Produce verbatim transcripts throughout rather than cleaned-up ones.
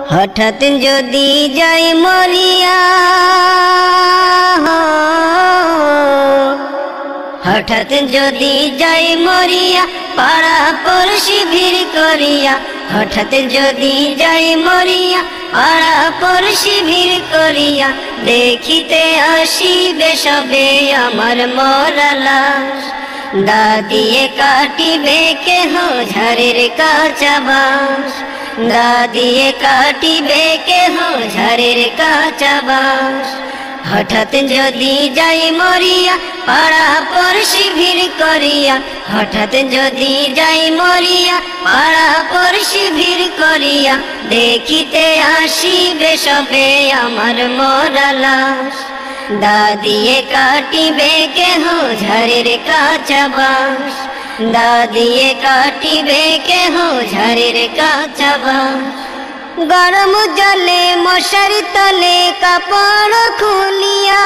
হঠাৎ যদি যাই মরিয়া, হঠাৎ যদি যাই মরিয়া, পাড়া পড়শি ভিড় করিয়া। হঠাৎ যদি যাই মরিয়া, পাড়া পড়শি ভিড় করিয়া। দেখিতে আসিবে সবে আমার মরা লাশ। দা দিয়ে কাটিবে কেহ ঝাড়ের কাঁচা বাঁশ। দা দিয়ে কাটিবে কেহ ঝাড়ের কাঁচা বাঁশ। হঠাৎ যদি যাই মরিয়া, পাড়া পড়শি ভিড় করিয়া। হঠাৎ যদি যাই মরিয়া, পাড়া পড়শি ভিড় করিয়া। দেখিতে আসিবে সবে আমার মরা লাশ। দা দিয়ে কাটিবে কেহ ঝাড়ের কাঁচা বাঁশ। দা দিয়ে কাটিবে কেহ ঝাড়ের কাঁচা বাঁশ। গরম জলে মশারি তলে কাপড় খুলিয়া,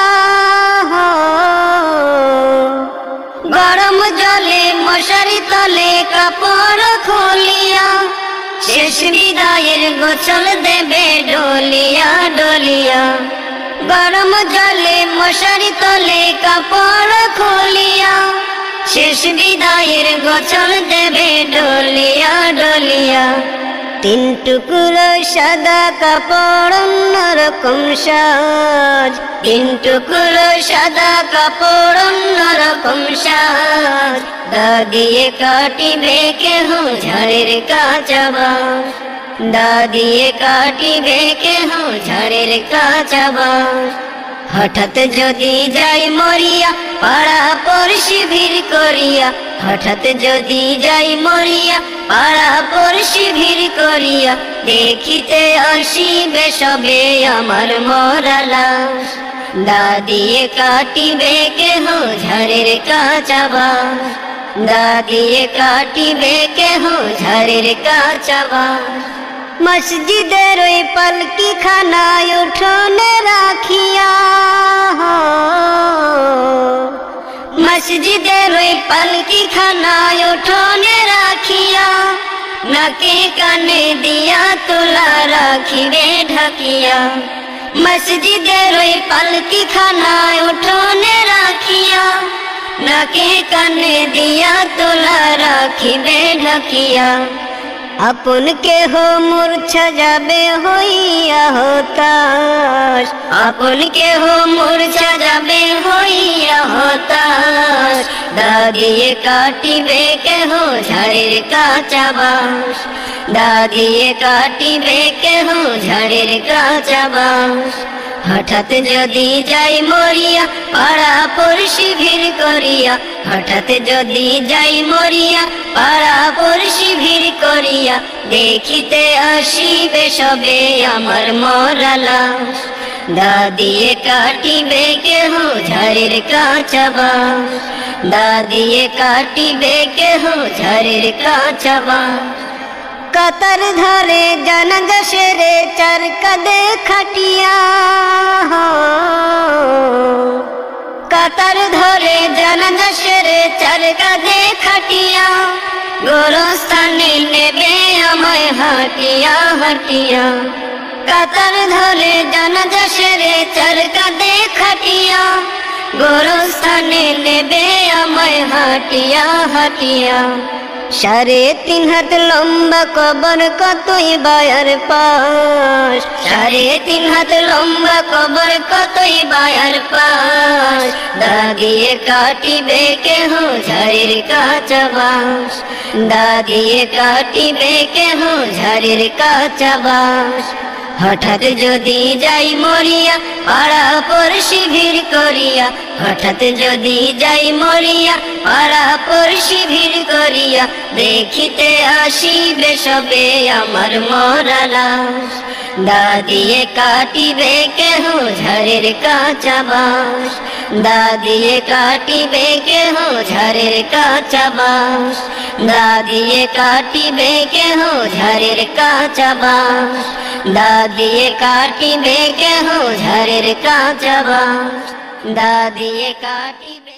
গরম জলে মশারি তলে কাপড় খুলিয়া। শেষ বিদায়ের গোছল দেবে ডলিয়া ডলিয়া। গরম জলে মশারি তলে কাপড় খুলিয়া। শেষ বিদায়ের গোছল দেবে ডলিয়া ডলিয়া। তিন টুকরো সাদা কাপড় অন্যরকম সাজ। তিন টুকরো সাদা কাপড় অন্যরকম সাজ। দা দিয়ে কাটিবে কেহ ঝাড়ের কাঁচা বাঁশ। দা দিয়ে কাটিবে কেহ ঝাড়ের কাঁচা বাঁশ। হঠাৎ যদি যাই মরিয়া, পাড়া পড়শি ভিড় করিয়া। হঠাৎ যদি যাই মরিয়া, পাড়া পড়শি ভিড় করিয়া। দেখিতে আসিবে সবে আমার মরা লাশ। দা দিয়ে কাটিবে কেহ ঝাড়ের কাঁচা বাঁশ। দা দিয়ে কাটিবে কেহ ঝাড়ের কাঁচা বাঁশ। মসজিদের ওই পালকি খানায় উঠোনে রাখিয়া, মসজিদের ওই পালকি খানায় উঠোনে রাখিয়া। নাকে কানে দিয়া তোলা রাখিবে ঢাকিয়া। মসজিদের ওই পালকি খানায় উঠোনে রাখিয়া। নাকে কানে দিয়া তোলা রাখিবে ঢাকিয়া। আপন কেহ মূর্ছা যাবে হইয়া হতাশ। আপন কেহ মূর্ছা যাবে হইয়া হতাশ। দা দিয়ে কাটিবে কেহ ঝাড়ের কাঁচা বাঁশ। দা দিয়ে কাটিবে কেহ ঝাড়ের কাঁচা বাঁশ। হঠাৎ যদি যাই মরিয়া, পাড়া পড়শি ভিড় করিয়া। হঠাৎ যদি যাই মরিয়া, পাড়া পড়শি ভিড় করিয়া। দেখিতে আসিবে সবে আমার মরা লাশ। দা দিয়ে কাটিবে কেহ ঝাড়ের কাঁচা বাঁশ। দা দিয়ে কাটিবে কেহ ঝাড়ের কাঁচা বাঁশ। কাতার ধরে জানাজা সেরে চার কাঁধে খাটিয়া। কাতার ধরে জানাজা সেরে চার কাঁধে খাটিয়া। গোরস্থানে নেবে আমায় হাটিয়া হাটিয়া। কাতার ধরে জানাজা সেরে চার কাঁধে খাটিয়া। গোরস্থানে নেবে আমায় হাটিয়া হাটিয়া। সাড়ে তিন হাত লম্বা কবর কতই বায়ার পাশ। সাড়ে তিন হাত লম্বা কবর কতই বায়ার পাশ। দা দিয়ে কাটিবে কেহ ঝাড়ের কাঁচা বাঁশ। দা দিয়ে কাটিবে কেহ ঝাড়ের কাঁচা বাঁশ। হঠাৎ যদি যাই মরিয়া, পাড়া পড়শি ভিড় করিয়া। হঠাৎ যদি যাই মরিয়া, পাড়া পড়শি ভিড় করিয়া। দেখিতে আসিবে সবে আমার মরা লাশ। দা দিয়ে কাটিবে কেহ ঝাড়ের কাঁচা বাঁশ। দা দিয়ে কাটিবে কেহ ঝাড়ের কাঁচা বাঁশ। দা দিয়ে কাটিবে কেহ ঝাড়ের কাঁচা বাঁশ। দা দিয়ে কাটিবে কেহ ঝাড়ের কাঁচা বাঁশ। দা দিয়ে কাটিবে।